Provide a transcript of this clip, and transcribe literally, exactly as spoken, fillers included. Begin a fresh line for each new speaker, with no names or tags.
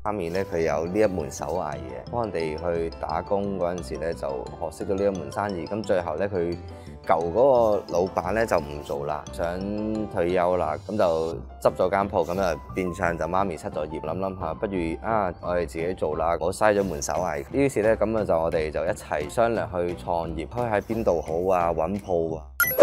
媽咪咧佢有呢一門手藝嘅，幫人哋去打工嗰陣時咧就學識咗呢一門生意。咁最後咧佢舊嗰個老闆咧就唔做啦，想退休啦，咁就執咗間鋪，咁就變相就媽咪失咗業，諗諗下，不如啊我哋自己做啦，我嘥咗門手藝。於是咧咁啊就我哋就一齊商量去創業，開喺邊度好啊，揾鋪啊。